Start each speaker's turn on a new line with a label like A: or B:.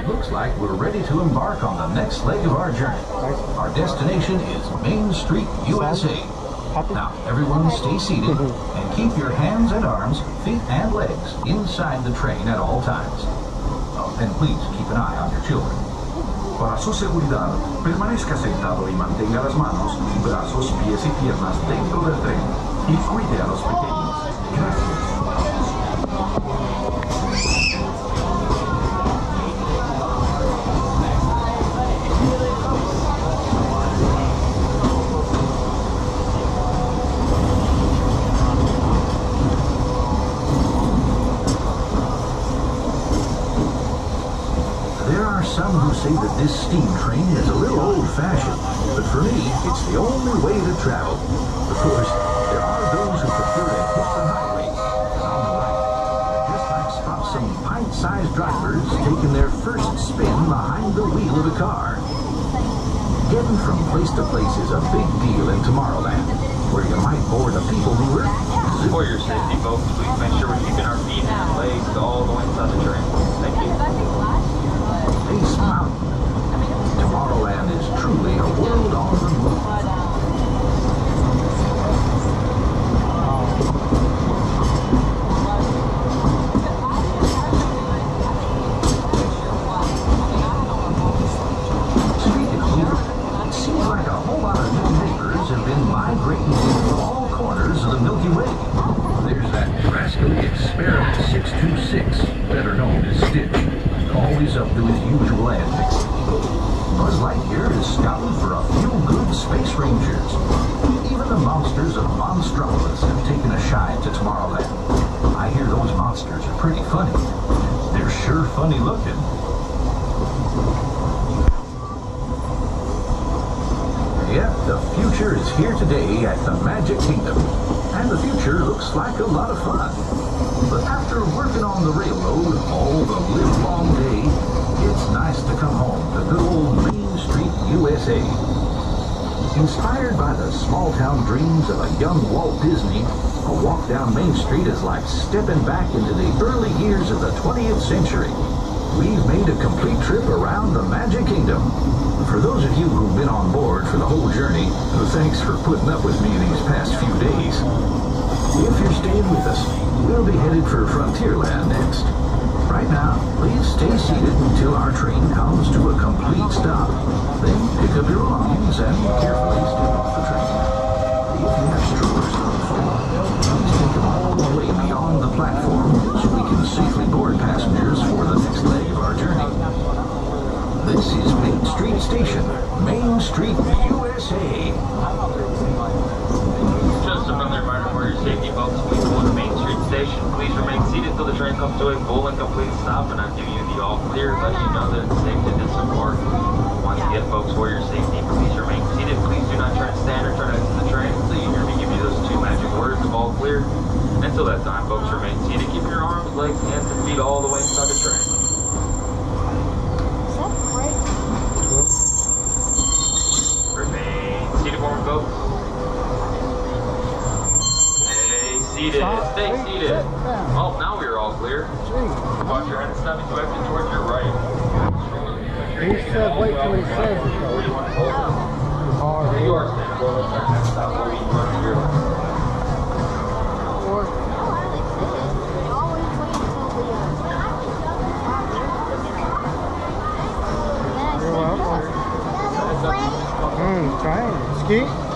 A: Looks like we're ready to embark on the next leg of our journey. Our destination is Main Street, USA. Now, everyone stay seated and keep your hands and arms, feet and legs inside the train at all times. And please keep an eye on your children.
B: Para su seguridad, permanezca sentado y mantenga las manos, brazos, pies y piernas dentro del tren y cuide a los pequeños. Gracias.
A: Some who say that this steam train is a little old-fashioned, but for me, it's the only way to travel. Of course, there are those who prefer to hit the highway. And on the right, just might spot some pint-sized drivers taking their first spin behind the wheel of a car. Getting from place to place is a big deal in Tomorrowland, where you might board a people mover.
C: For your safety, folks, please make sure we're keeping our feet and legs all the way inside the train. Thank you.
A: Space Mountain. Tomorrowland is truly a world on the move. Speaking of moving, it seems like a whole lot of new neighbors have been migrating into all corners of the Milky Way. There's that rascally Experiment 626, better known as Stitch, always up to his usual antics. Buzz Lightyear is scouting for a few good space rangers. Even the monsters of Monstropolis have taken a shine to Tomorrowland. I hear those monsters are pretty funny. They're sure funny looking. Yeah, the future is here today at the Magic Kingdom. And the future looks like a lot of fun. But after working on the railroad all the live-long day, it's nice to come home to good old Main Street, USA. Inspired by the small-town dreams of a young Walt Disney, a walk down Main Street is like stepping back into the early years of the 20th century. We've made a complete trip around the Magic Kingdom. For those of you who've been on board for the whole journey, thanks for putting up with me these past few days. If you're staying with us, we'll be headed for Frontierland next. Right now, please stay seated until our train comes to a complete stop. Then pick up your belongings and carefully step off the train. If you have strollers on the floor, please take them all the way beyond the platform so we can safely board passengers for the next leg of our journey. This is Main Street Station, Main Street, USA.
C: Just a friendly reminder for your safety, folks. Please go to Main Street Station. Please remain seated until the train comes to a full and complete stop, and I'll give you the all clear, letting you know that it's safe to disembark. Once again, folks, for your safety, please remain seated. Please do not try to stand or try to exit the train until you hear me give you those two magic words of all clear. Until that time, folks, remain seated. Keep your arms, legs, hands, and feet all the way inside the train. Remain seated for me, folks. Stay seated. Oh, now we're all clear. Watch your head stepping to exit towards your right.
D: He said wait till he says it.
C: You are standing. Well, let's turn next stop. We'll be running your left.
D: You're welcome. Train. Ski?